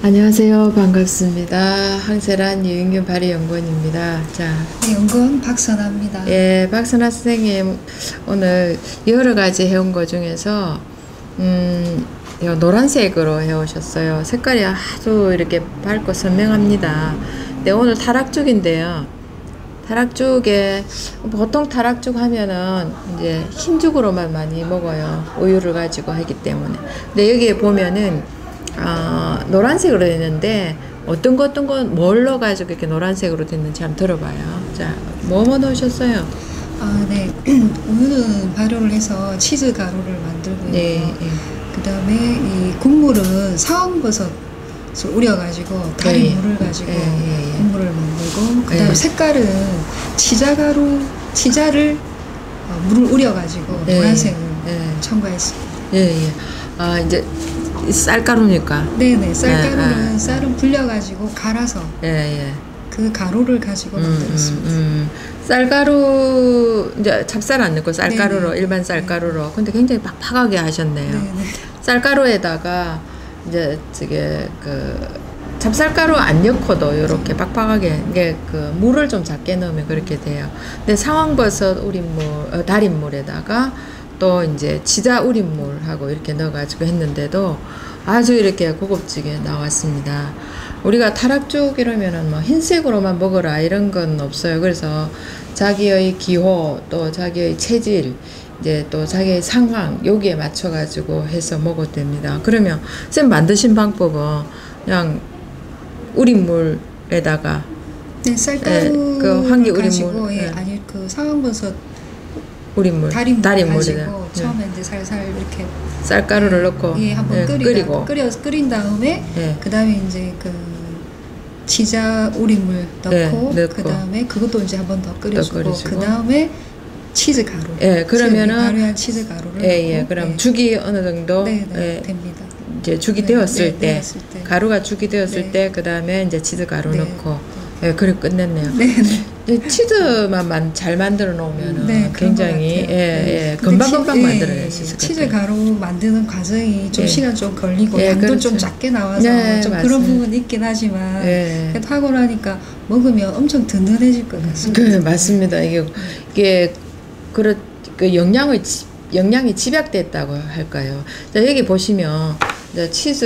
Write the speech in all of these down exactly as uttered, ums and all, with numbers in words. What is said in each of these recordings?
안녕하세요. 반갑습니다. 항세란 유인균 발효연구원입니다. 자, 네, 연구원 박선아입니다. 예, 박선아 선생님 오늘 여러 가지 해온 것 중에서 음, 요 노란색으로 해오셨어요. 색깔이 아주 이렇게 밝고 선명합니다. 네, 오늘 타락죽인데요. 타락죽에 보통 타락죽 하면은 이제 흰죽으로만 많이 먹어요. 우유를 가지고 하기 때문에. 근데 여기에 보면은 어, 노란색으로 됐는데 어떤 거 어떤 거 뭘 넣어가지고 이렇게 노란색으로 됐는지 한번 들어봐요. 자, 뭐뭐 넣으셨어요? 아, 네. 우유는 발효를 해서 치즈 가루를 만들고요. 네, 네. 그 다음에 이 국물은 사황버섯을 우려가지고 달인 네. 물을 가지고 네, 네, 네. 국물을 만들고, 그 다음에 네. 색깔은 치자가루, 치자를 어, 물을 우려가지고 네. 노란색을 네. 첨가했습니다. 예, 예. 아, 이제 쌀가루니까. 네네. 쌀가루는 아, 아. 쌀을 불려가지고 갈아서 예, 예. 그 가루를 가지고 음, 만들었습니다. 음, 음. 쌀가루 이제 찹쌀 안 넣고 쌀가루로 네네. 일반 쌀가루로. 근데 굉장히 팍팍하게 하셨네요. 네네. 쌀가루에다가 이제 저게 그 찹쌀가루 안 넣고도 이렇게 빡빡하게 이게 그 물을 좀 작게 넣으면 그렇게 돼요. 근데 상황버섯 우린물, 어, 달인물에다가 또 이제 치자 우린물하고 이렇게 넣어가지고 했는데도 아주 이렇게 고급지게 나왔습니다. 우리가 타락죽 이러면은 뭐 흰색으로만 먹어라 이런 건 없어요. 그래서 자기의 기호 또 자기의 체질 이제 또 자기의 상황 여기에 맞춰 가지고 해서 먹어도 됩니다. 그러면 쌤 만드신 방법은 그냥 우린물에다가 네, 쌀가루 예, 그 환기 우린물, 가지고 예, 예. 아니 그 사황버섯 우린물, 달인물 달인물에다 가지고 예. 처음에 이제 살살 이렇게 쌀가루를 넣고 예, 한번 예, 끓이다, 끓이고 끓여 끓인 다음에 예. 그 다음에 이제 그 치자 우린물 넣고, 예, 넣고. 그 다음에 그것도 이제 한번 더 끓여주고, 끓여주고. 그 다음에 치즈 가루. 예, 그러면은 발효한 치즈 가루를 예, 예. 넣고, 그럼 예. 죽이 어느 정도 네, 네, 예, 됩니다. 이제 죽이 네, 되었을 네, 때, 되었을 때. 가루가 죽이 되었을 네. 때, 그 다음에 이제 치즈 가루 네, 넣고, 예, 그래 끝냈네요. 네, 네. 이제 치즈만 만, 잘 만들어 놓으면 네, 그런 것 굉장히, 같아요. 예, 네. 예, 근데 금방금방 치- 만들어낼 수 예, 있을 것 치즈 같아요. 가루 만드는 과정이 좀 예. 시간 좀 걸리고 예, 양도 그렇죠. 좀 작게 나와서 네, 좀 맞습니다. 그런 부분이 있긴 하지만 예. 그래도 하고 나니까 먹으면 엄청 든든해질 것 같습니다. 그, 맞습니다. 이게, 이게, 그렇, 그 영양의, 지- 영양이 집약됐다고 할까요? 자, 여기 보시면, 이제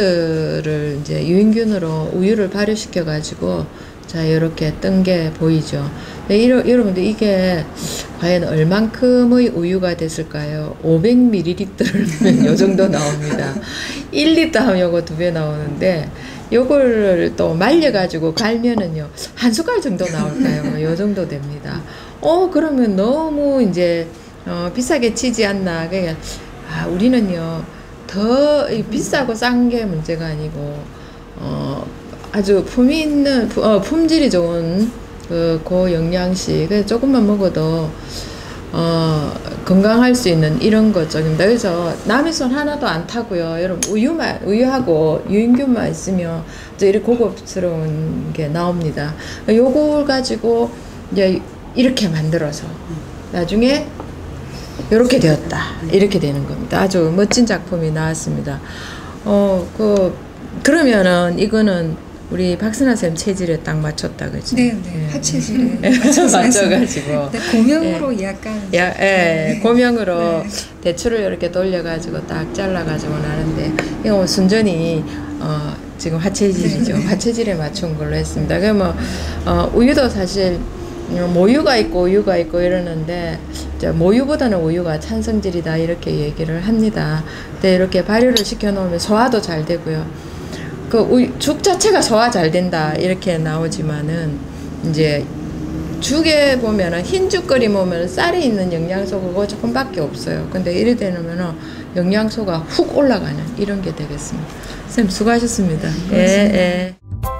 치즈를 이제 유인균으로 우유를 발효시켜가지고, 자, 이렇게 뜬 게 보이죠? 네, 이러, 여러분들, 이게 과연 얼만큼의 우유가 됐을까요? 오백 밀리리터를 넣으면 요 정도 나옵니다. 일 리터 하면 요거 두 배 나오는데, 요거를 또 말려가지고 갈면은요, 한 숟갈 정도 나올까요? 요 정도 됩니다. 어, 그러면 너무 이제, 어, 비싸게 치지 않나. 그러니까, 아, 우리는요, 더 이 비싸고 싼 게 문제가 아니고, 어, 아주 품 있는, 부- 어, 품질이 좋은 그 고영양식, 그래서 조금만 먹어도, 어, 건강할 수 있는 이런 것적입니다. 그래서 남의 손 하나도 안 타고요. 여러분, 우유만, 우유하고 유인균만 있으면 이제 이렇게 고급스러운 게 나옵니다. 요걸 가지고 이제 이렇게 만들어서 나중에 이렇게 되었다. 이렇게 되는 겁니다. 아주 멋진 작품이 나왔습니다. 어, 그, 그러면은 이거는 우리 박선아 쌤 체질에 딱 맞췄다, 그지? 네, 네. 예. 하체질에 예. 맞춰서 맞춰가지고. 네, 고명으로 약간 야, 예, 고명으로 네. 대추를 이렇게 돌려가지고 딱 잘라가지고 나는데, 이거 뭐 순전히, 어, 지금 화체질이죠. 네. 화체질에 맞춘 걸로 했습니다. 그러면, 어, 우유도 사실, 음, 모유가 있고 우유가 있고 이러는데, 이제 모유보다는 우유가 찬성질이다, 이렇게 얘기를 합니다. 근데 이렇게 발효를 시켜 놓으면 소화도 잘 되고요. 그 우유, 죽 자체가 소화 잘 된다, 이렇게 나오지만은, 이제, 죽에 보면은 흰죽 끓이 먹으면 쌀에 있는 영양소가 그거 조금밖에 없어요. 근데 이래 되면은 영양소가 훅 올라가는 이런 게 되겠습니다. 쌤 수고하셨습니다. 네, 예, 고맙습니다. 예.